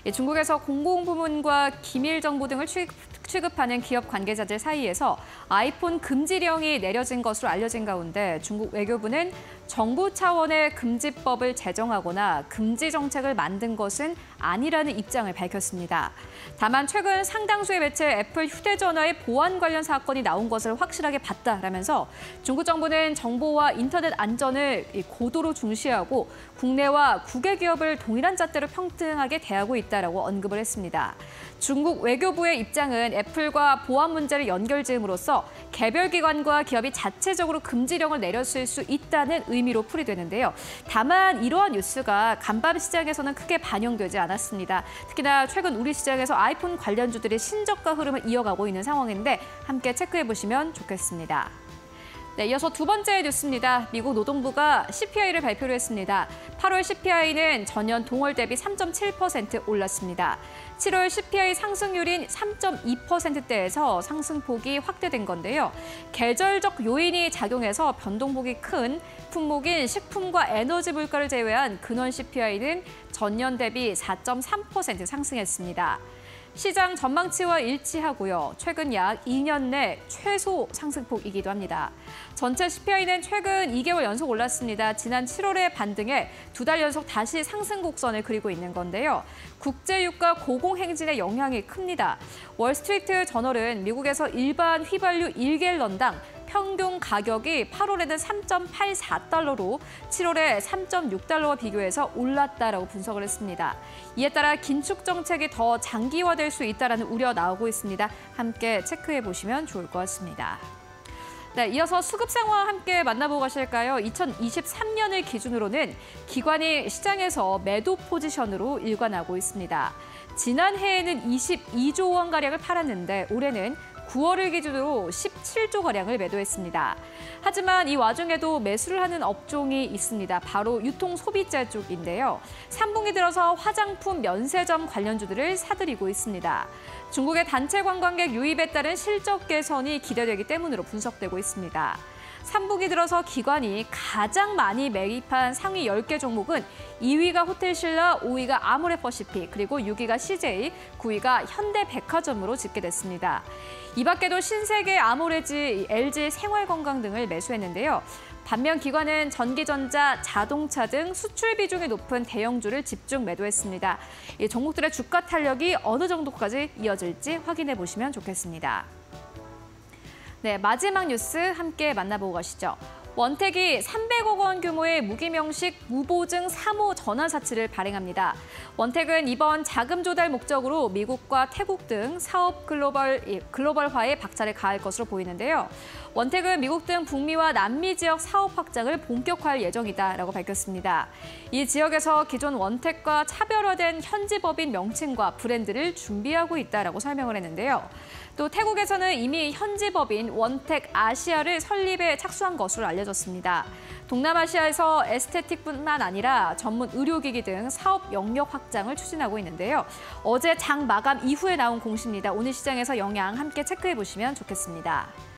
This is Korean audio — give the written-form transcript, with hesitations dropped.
중국에서 공공부문과 기밀정보 등을 취급하는 기업 관계자들 사이에서 아이폰 금지령이 내려진 것으로 알려진 가운데 중국 외교부는 정부 차원의 금지법을 제정하거나 금지 정책을 만든 것은 아니라는 입장을 밝혔습니다. 다만 최근 상당수의 매체 애플 휴대전화의 보안 관련 사건이 나온 것을 확실하게 봤다라면서 중국 정부는 정보와 인터넷 안전을 고도로 중시하고 국내와 국외 기업을 동일한 잣대로 평등하게 대하고 있다라고 언급을 했습니다. 중국 외교부의 입장은 애플과 보안 문제를 연결지음으로써 개별 기관과 기업이 자체적으로 금지령을 내렸을 수 있다는 의미로 풀이되는데요. 다만 이러한 뉴스가 간밤 시장에서는 크게 반영되지 않았습니다. 특히나 최근 우리 시장에서 아이폰 관련주들이 신저가 흐름을 이어가고 있는 상황인데 함께 체크해보시면 좋겠습니다. 네, 이어서 두 번째 뉴스입니다. 미국 노동부가 CPI를 발표를 했습니다. 8월 CPI는 전년 동월 대비 3.7% 올랐습니다. 7월 CPI 상승률인 3.2%대에서 상승폭이 확대된 건데요. 계절적 요인이 작용해서 변동폭이 큰 품목인 식품과 에너지 물가를 제외한 근원 CPI는 전년 대비 4.3% 상승했습니다. 시장 전망치와 일치하고요. 최근 약 2년 내 최소 상승폭이기도 합니다. 전체 CPI는 최근 2개월 연속 올랐습니다. 지난 7월에 반등해 두 달 연속 다시 상승 곡선을 그리고 있는 건데요. 국제유가 고공행진의 영향이 큽니다. 월스트리트 저널은 미국에서 일반 휘발유 1갤런당 평균 가격이 8월에는 3.84달러로 7월에 3.6달러와 비교해서 올랐다라고 분석을 했습니다. 이에 따라 긴축 정책이 더 장기화될 수 있다는 우려 나오고 있습니다. 함께 체크해 보시면 좋을 것 같습니다. 네, 이어서 수급 상황 함께 만나보고 가실까요? 2023년을 기준으로는 기관이 시장에서 매도 포지션으로 일관하고 있습니다. 지난해에는 22조 원가량을 팔았는데 올해는 9월을 기준으로 17조가량을 매도했습니다. 하지만 이 와중에도 매수를 하는 업종이 있습니다. 바로 유통소비자 쪽인데요. 3분기 들어서 화장품, 면세점 관련주들을 사들이고 있습니다. 중국의 단체 관광객 유입에 따른 실적 개선이 기대되기 때문으로 분석되고 있습니다. 3분기 들어서 기관이 가장 많이 매입한 상위 10개 종목은 2위가 호텔신라, 5위가 아모레퍼시픽, 그리고 6위가 CJ, 9위가 현대백화점으로 집계됐습니다. 이 밖에도 신세계, 아모레지, LG 생활건강 등을 매수했는데요. 반면 기관은 전기전자, 자동차 등 수출 비중이 높은 대형주를 집중 매도했습니다. 이 종목들의 주가 탄력이 어느 정도까지 이어질지 확인해 보시면 좋겠습니다. 네, 마지막 뉴스 함께 만나보고 가시죠. 원택이 300억 원 규모의 무기명식 무보증 3호 전환사치를 발행합니다. 원택은 이번 자금 조달 목적으로 미국과 태국 등 사업 글로벌화에 박차를 가할 것으로 보이는데요. 원택은 미국 등 북미와 남미 지역 사업 확장을 본격화할 예정이다라고 밝혔습니다. 이 지역에서 기존 원택과 차별화된 현지 법인 명칭과 브랜드를 준비하고 있다라고 설명을 했는데요. 또 태국에서는 이미 현지 법인 원택 아시아를 설립에 착수한 것으로 알려졌습니다. 동남아시아에서 에스테틱뿐만 아니라 전문 의료기기 등 사업 영역 확장을 추진하고 있는데요. 어제 장 마감 이후에 나온 공시입니다. 오늘 시장에서 영향 함께 체크해 보시면 좋겠습니다.